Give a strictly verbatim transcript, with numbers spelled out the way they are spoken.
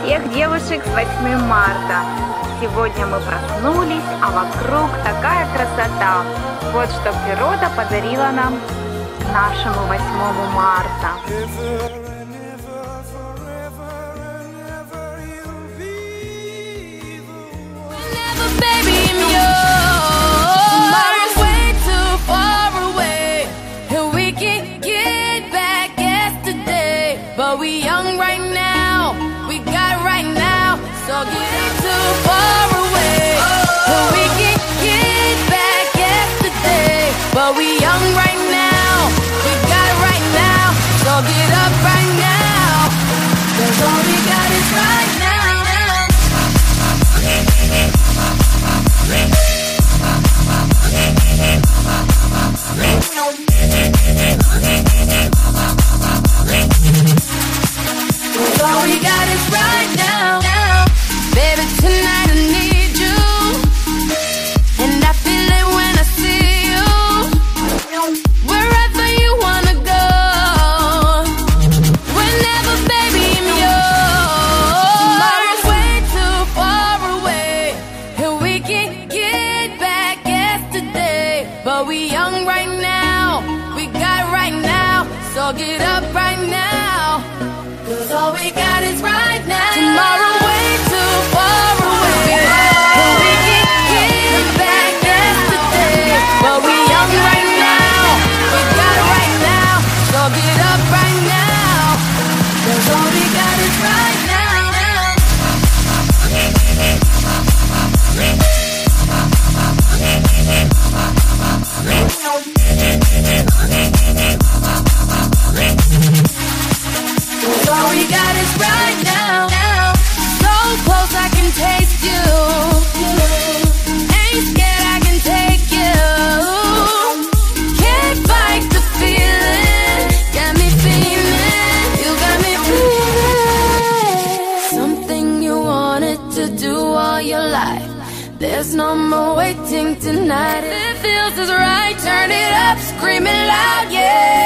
всех девушек с восьмым марта! Сегодня мы проснулись, а вокруг такая красота. Вот что природа подарила нам к нашему восьмому марта. But we young right now, we got right now, so get too far away. Oh. We can get back yesterday, but we young right now, we got right now, so get up right now, 'cause all we got is right now. All we got is right now, now. Baby, tonight I need you, and I feel it when I see you. Wherever you wanna go, whenever, baby, I'm yours. Tomorrow's way too far away, and we can get back yesterday, but we young right now, we got right now, so get up right now, 'cause all we got is right now. Tomorrow way too far away, and we can get back yesterday, but we young right now, we got it right now, so get up right now, 'cause all we got is right now. All we got is right now, now. So close I can taste you. Ain't scared, I can take you. Can't fight the feeling. Got me feeling. You got me feeling. Something you wanted to do all your life. There's no more waiting tonight. If it feels is right, turn it up, scream it loud, yeah.